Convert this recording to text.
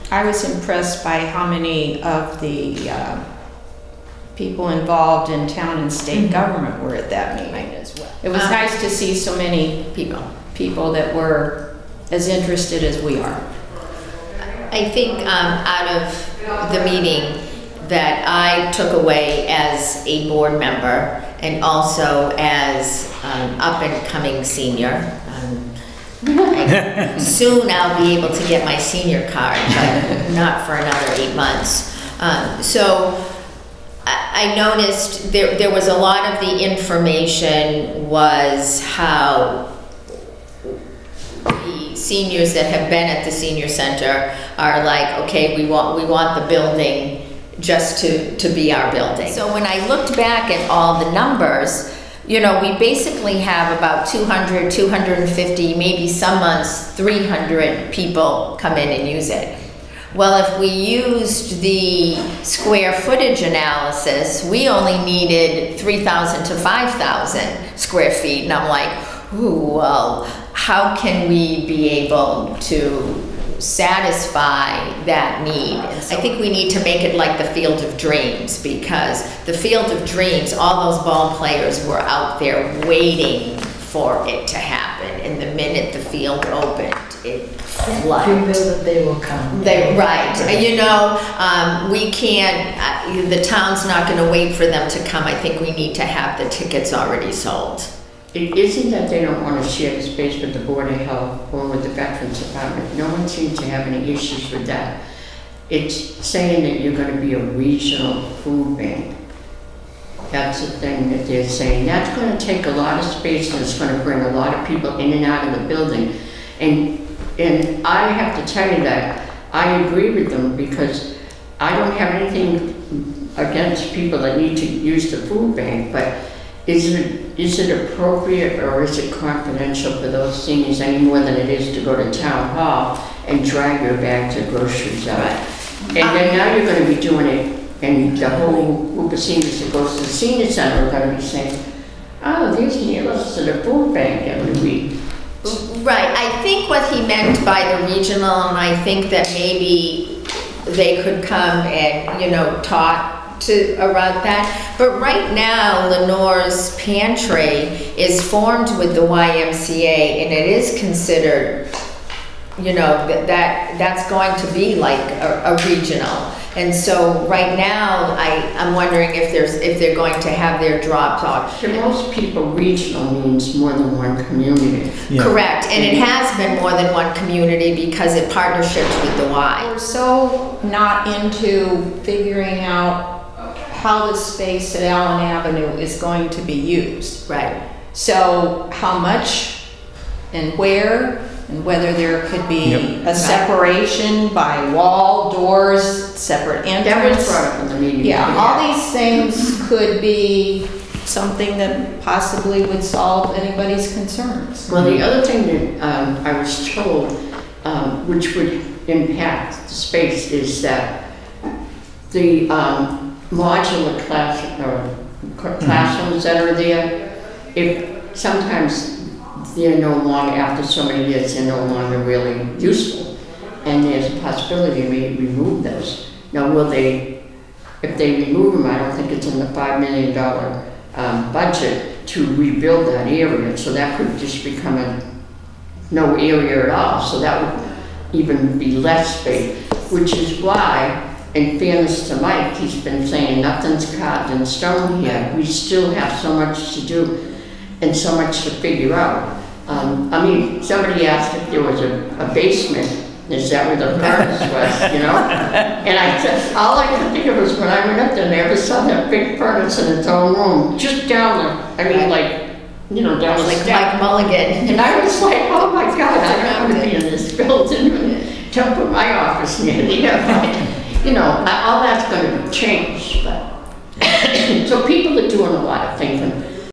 I was impressed by how many of the people involved in town and state government were at that meeting as well. It was nice to see so many people that were as interested as we are. I think out of the meeting that I took away as a board member and also as an up-and-coming senior, soon I'll be able to get my senior card, but not for another 8 months. So I noticed there was a lot of the information was how the seniors that have been at the senior center are like, okay, we want the building just to be our building. So when I looked back at all the numbers, you know, we basically have about 200, 250, maybe some months 300 people come in and use it. Well, if we used the square footage analysis, we only needed 3,000 to 5,000 square feet. And I'm like, ooh, well, how can we be able to satisfy that need? I think we need to make it like the Field of Dreams, because the Field of Dreams, all those ball players were out there waiting for it to happen. And the minute the field opened, it flooded. You know that they will come. Right. You know, we can't, the town's not going to wait for them to come. I think we need to have the tickets already sold. It isn't that they don't want to share the space with the Board of Health or with the Veterans Department. No one seems to have any issues with that. It's saying that you're going to be a regional food bank. That's the thing that they're saying. That's going to take a lot of space, and it's going to bring a lot of people in and out of the building. And I have to tell you that I agree with them, because I don't have anything against people that need to use the food bank, but is it appropriate or is it confidential for those seniors any more than it is to go to town hall and drag your bag to groceries out? And then now you're going to be doing it, and the whole group of seniors that goes to the senior center are going to be saying, oh, these meals to the food bank every week. Right. I think what he meant by the regional, and I think that maybe they could come and, you know, talk around that. But right now, Lenore's Pantry is formed with the YMCA, and it is considered, you know, that's going to be like a regional. And so right now, I'm wondering if they're going to have their drop off. To most people, regional means more than one community. Yeah. Correct, and it has been more than one community because it partnerships with the Y. We're so not into figuring out how the space at Allen Avenue is going to be used. Right. So how much and where, and whether there could be a separation by wall, doors, separate entrance. In the meeting. Yeah, all these things could be something that possibly would solve anybody's concerns. Well, the other thing that I was told, which would impact the space, is that the modular classrooms that are there, if sometimes they're no longer, after so many years, they're no longer really useful, and there's a possibility they may remove those. Now, will they, if they remove them, I don't think it's in the $5 million budget to rebuild that area, so that could just become no area at all, so that would even be less space, which is why, in fairness to Mike, he's been saying nothing's carved in stone here. We still have so much to do and so much to figure out. I mean, somebody asked if there was a basement. Is that where the furnace was, you know? And I said, all I could think of was when I went up there, and I ever saw that big furnace in its own room, just down the, I mean, like, you know, down the step. Like Mulligan. And I was like, oh my God, I don't want to be in this building. Don't put my office near the you know, all that's going to be changed, but so people are doing a lot of things, and